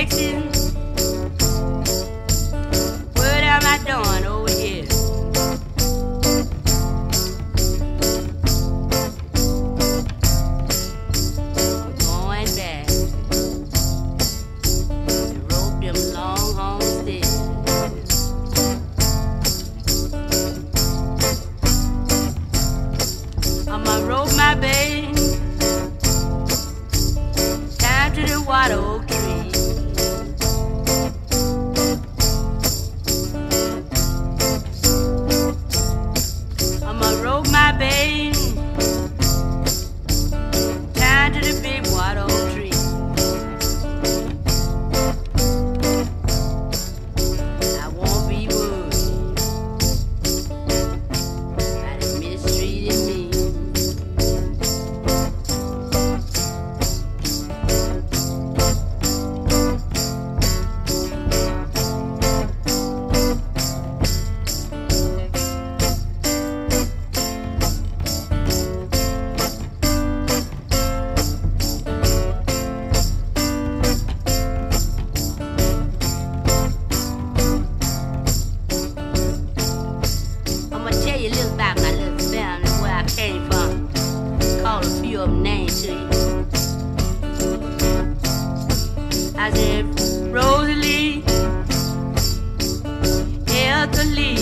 Texas. What am I doing over here? I'm going back to rope them long homesteads. I'ma rope my babe down to the water oak tree. I'ma rope my babe down to the big water oak tree. I won't be worried about it mistreating me. I'ma tell you a little about my little family, where I came from. Call a few of them names to you. I said Rosalie, Elder Lee,